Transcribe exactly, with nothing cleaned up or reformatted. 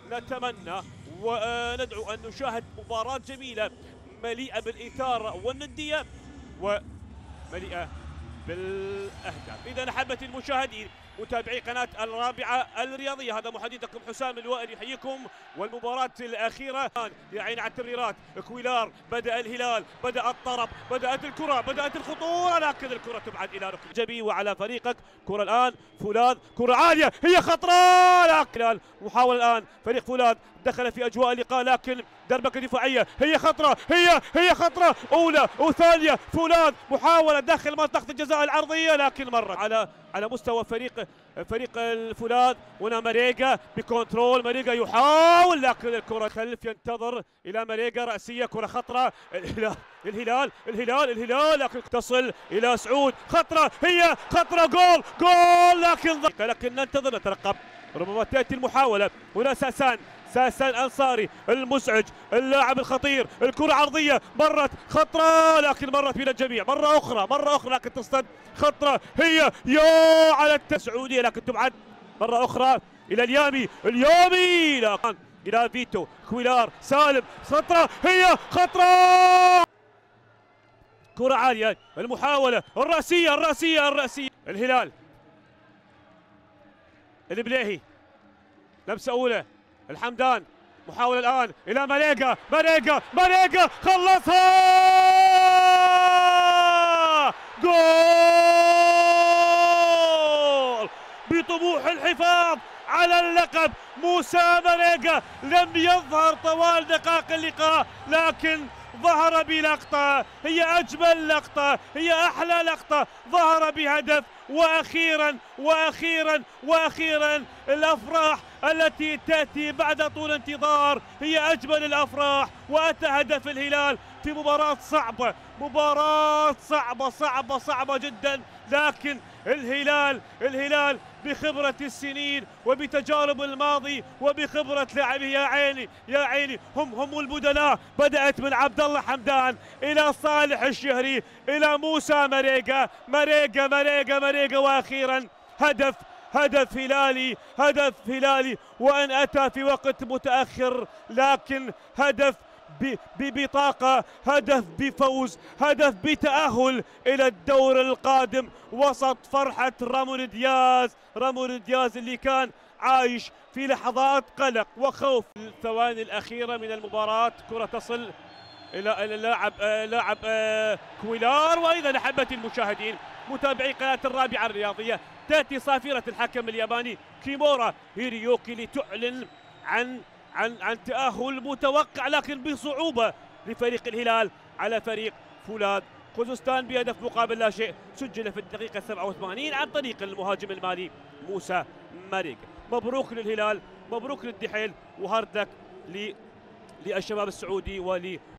نتمنى وندعو أن نشاهد مباراة جميلة مليئة بالإثارة والندية ومليئة بالاهداف. اذا احبتي المشاهدين متابعي قناه الرابعه الرياضيه، هذا محدثكم حسام الوائل يحييكم. والمباراه الاخيره يا عيني على التمريرات، كويلار بدا الهلال، بدا الطرب، بدات الكره، بدات الخطوره، لكن الكره تبعد الى ركن جبي. وعلى فريقك كره الان فولاذ، كره عاليه هي خطره، لكن محاوله الان فريق فولاذ دخل في اجواء اللقاء، لكن دربكه دفاعيه هي خطره، هي هي خطره اولى وثانيه. فولاذ محاوله داخل منطقه الجزاء العرضيه، لكن مرت على على مستوى فريق فريق الفولاذ. هنا ماريجا بكنترول، ماريجا يحاول، لكن الكره خلف، ينتظر الى ماريجا راسيه، كره خطره. الهلال الهلال الهلال الهلال لكن تصل الى سعود، خطره هي خطره، جول جول، لكن لكن ننتظر نترقب، ربما تاتي المحاوله. هنا ساسان ساسان انصاري المزعج، اللاعب الخطير، الكره عرضيه مرت خطره، لكن مرت بين الجميع مره اخرى مره اخرى، لكن تصطد خطره هي يا على السعوديه، لكن تبعد مره اخرى الى اليامي، اليامي لكن الى فيتو، كويلار، سالم، خطره هي خطره، كره عاليه، المحاوله الراسيه الراسيه الراسيه. الهلال البليهي لمسه اولى، الحمدان محاولة الآن إلى ماريجا، ماريجا ماريجا خلصها، جول بطموح الحفاظ على اللقب. موسى ماريجا لم يظهر طوال دقائق اللقاء، لكن ظهر بلقطة هي أجمل لقطة، هي أحلى لقطة، ظهر بهدف. وأخيرا وأخيرا وأخيرا الأفراح التي تأتي بعد طول انتظار هي أجمل الأفراح، وأتى هدف الهلال في مباراة صعبة، مباراة صعبة صعبة صعبة جدا، لكن الهلال الهلال بخبرة السنين وبتجارب الماضي وبخبرة لاعبيه، يا عيني يا عيني، هم هم البدلاء. بدأت من عبد الله حمدان إلى صالح الشهري إلى موسى ماريجا، ماريجا ماريجا ماريجا، وأخيرا هدف هدف هلالي، هدف هلالي، وأن أتى في وقت متأخر، لكن هدف ببطاقة، هدف بفوز، هدف بتأهل إلى الدور القادم، وسط فرحة رامون دياز، رامون دياز اللي كان عايش في لحظات قلق وخوف. الثواني الأخيرة من المباراة، كرة تصل إلى اللاعب لاعب كويلار. وأيضا أحبتي المشاهدين متابعي قناة الرابعة الرياضية، تأتي صافرة الحكم الياباني كيمورا هيريوكي لتعلن عن عن عن تأهل متوقع لكن بصعوبة لفريق الهلال على فريق فولاذ خوزستان بهدف مقابل لا شيء، سجل في الدقيقة سبعة وثمانين عن طريق المهاجم المالي موسى ماريجا. مبروك للهلال، مبروك للدحيل، وهاردك للشباب السعودي ول